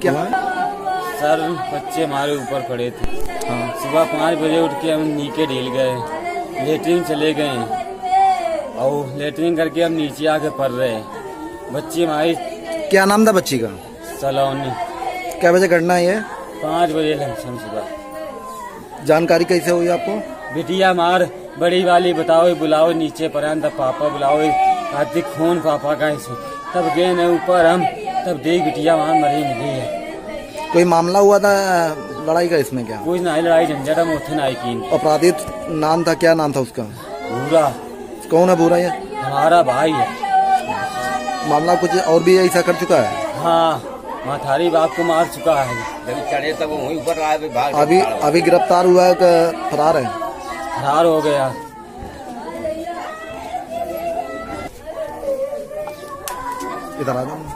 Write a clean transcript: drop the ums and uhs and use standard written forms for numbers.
क्या सर बच्चे हमारे ऊपर पड़े थे। हाँ। सुबह 5 बजे उठ के हम नीचे ढील गए, लेटरिन चले गए और लेटरिन करके हम नीचे आके पढ़ रहे हैं। बच्ची हमारी। क्या नाम था बच्ची का? सलोनी। क्या बजे घटना है ये? 5 बजे लमसम सुबह। जानकारी कैसे हुई आपको? बिटिया मार बड़ी वाली बताओ, बुलाओ नीचे पर, तब पापा बुलाओ, कार्तिक खून पापा का ऐसे। तब गए न ऊपर हम, तब देख बिटिया वहाँ मरी मिली है। कोई मामला हुआ था लड़ाई का इसमें? क्या कुछ ना लड़ाई झंझट हम उठे ना की। अपराधी नाम था, क्या नाम था उसका? भूरा। कौन है भूरा? ये हमारा भाई है। मामला कुछ और भी ऐसा कर चुका है? हाँ, माथारी बाप को मार चुका है। जब चढ़े तब वहीं ऊपर अभी गिरफ्तार हुआ है कि फरार है? फरार हो गया। इधर आ जाओ।